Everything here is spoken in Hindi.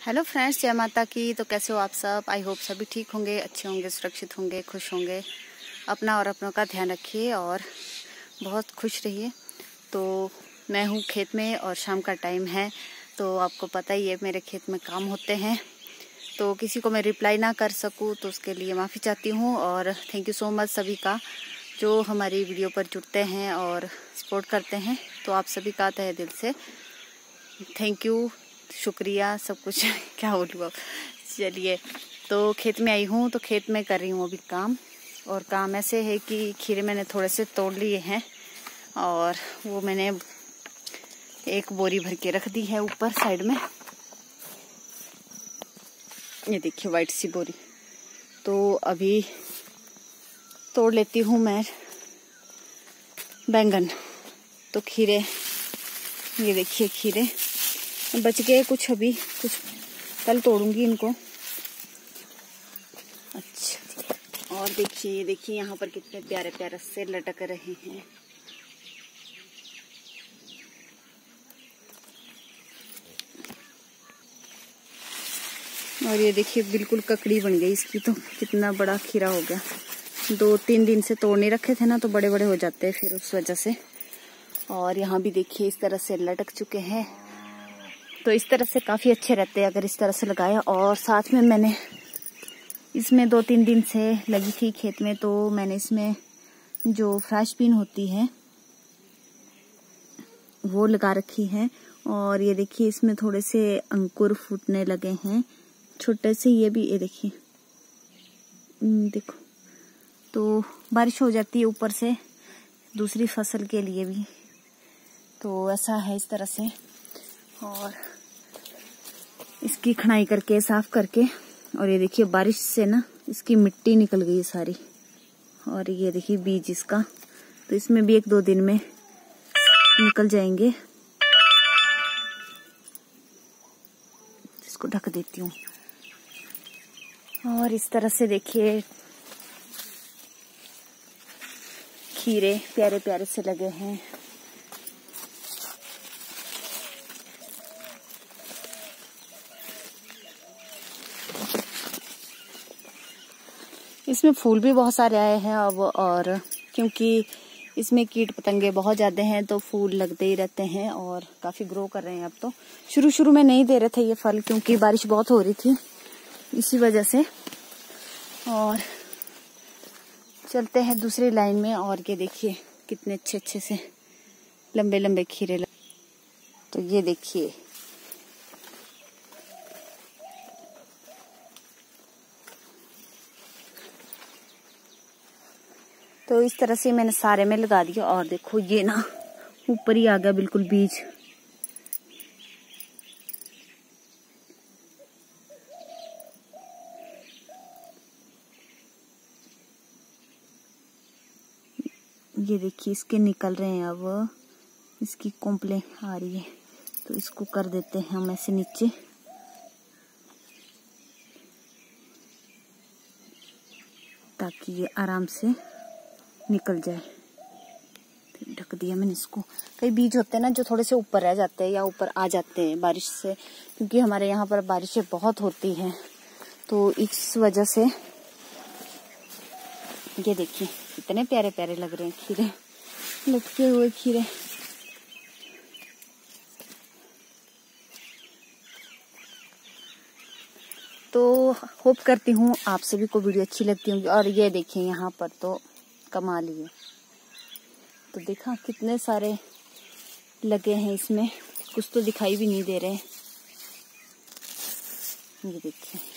हेलो फ्रेंड्स, जय माता की। तो कैसे हो आप सब? आई होप सभी ठीक होंगे, अच्छे होंगे, सुरक्षित होंगे, खुश होंगे। अपना और अपनों का ध्यान रखिए और बहुत खुश रहिए। तो मैं हूँ खेत में और शाम का टाइम है, तो आपको पता ही है मेरे खेत में काम होते हैं। तो किसी को मैं रिप्लाई ना कर सकूँ तो उसके लिए माफ़ी चाहती हूँ। और थैंक यू सो मच सभी का जो हमारी वीडियो पर जुड़ते हैं और सपोर्ट करते हैं। तो आप सभी का तहे दिल से थैंक यू, शुक्रिया, सब कुछ क्या बोलूँ अब। चलिए, तो खेत में आई हूँ, तो खेत में कर रही हूँ अभी काम। और काम ऐसे है कि खीरे मैंने थोड़े से तोड़ लिए हैं और वो मैंने एक बोरी भर के रख दी है ऊपर साइड में। ये देखिए वाइट सी बोरी। तो अभी तोड़ लेती हूँ मैं बैंगन। तो खीरे, ये देखिए खीरे बच गए कुछ, अभी कुछ कल तोड़ूंगी इनको। अच्छा, और देखिए यहाँ पर कितने प्यारे प्यारे से लटक रहे हैं। और ये देखिए बिल्कुल ककड़ी बन गई इसकी। तो कितना बड़ा खीरा हो गया। 2-3 दिन से तोड़ नहीं रखे थे ना, तो बड़े बड़े हो जाते हैं फिर उस वजह से। और यहाँ भी देखिए इस तरह से लटक चुके हैं। तो इस तरह से काफ़ी अच्छे रहते हैं अगर इस तरह से लगाया। और साथ में मैंने इसमें 2-3 दिन से लगी थी खेत में, तो मैंने इसमें जो फ्रेश बीन होती है वो लगा रखी है। और ये देखिए इसमें थोड़े से अंकुर फूटने लगे हैं छोटे से। ये भी ये देखिए, देखो। तो बारिश हो जाती है ऊपर से दूसरी फसल के लिए भी, तो ऐसा है इस तरह से। और इसकी खनाई करके साफ करके, और ये देखिए बारिश से ना इसकी मिट्टी निकल गई सारी। और ये देखिए बीज इसका, तो इसमें भी 1-2 दिन में निकल जाएंगे। इसको ढक देती हूँ। और इस तरह से देखिए खीरे प्यारे प्यारे से लगे हैं। इसमें फूल भी बहुत सारे आए हैं अब, और क्योंकि इसमें कीट पतंगे बहुत ज्यादा हैं तो फूल लगते ही रहते हैं और काफी ग्रो कर रहे हैं अब। तो शुरू में नहीं दे रहे थे ये फल, क्योंकि बारिश बहुत हो रही थी इसी वजह से। और चलते हैं दूसरी लाइन में। और ये देखिए कितने अच्छे अच्छे से लंबे लंबे खीरे तो ये देखिए, तो इस तरह से मैंने सारे में लगा दिया। और देखो ये ना ऊपर ही आ गया बिल्कुल बीज। ये देखिए इसके निकल रहे हैं अब, इसकी कोंपलें आ रही है। तो इसको कर देते हैं हम ऐसे नीचे, ताकि ये आराम से निकल जाए। ढक दिया मैंने इसको। कई बीज होते हैं ना जो थोड़े से ऊपर रह जाते हैं या ऊपर आ जाते हैं बारिश से, क्योंकि हमारे यहाँ पर बारिशें बहुत होती हैं, तो इस वजह से। ये देखिए कितने प्यारे प्यारे लग रहे हैं खीरे, लटके हुए खीरे। तो होप करती हूँ आप सभी को वीडियो अच्छी लगती होंगी। और ये देखिए यहाँ पर तो कमाल ही है। तो देखा कितने सारे लगे हैं इसमें, कुछ तो दिखाई भी नहीं दे रहे। ये देखिए